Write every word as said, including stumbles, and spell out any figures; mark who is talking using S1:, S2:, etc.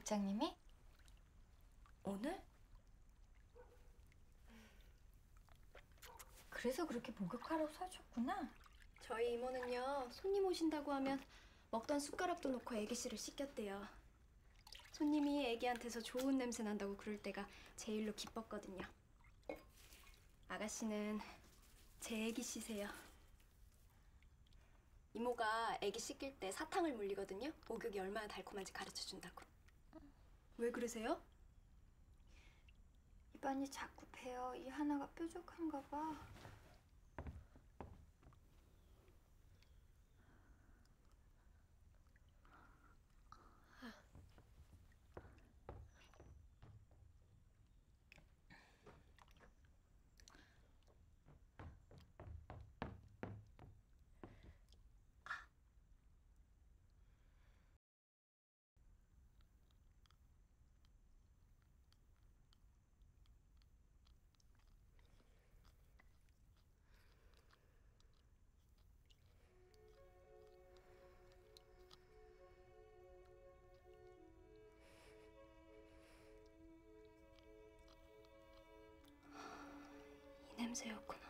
S1: 국장님이?
S2: 오늘?
S1: 그래서 그렇게 목욕하라고 사줬구나.
S2: 저희 이모는요, 손님 오신다고 하면 먹던 숟가락도 놓고 애기씨를 씻겼대요. 손님이 애기한테서 좋은 냄새 난다고 그럴 때가 제일로 기뻤거든요. 아가씨는 제 애기씨세요. 이모가 애기 씻길 때 사탕을 물리거든요. 목욕이 얼마나 달콤한지 가르쳐준다고. 왜 그러세요?
S1: 입안이 자꾸 베어. 이 하나가 뾰족한가 봐.
S2: 이 냄새였구나.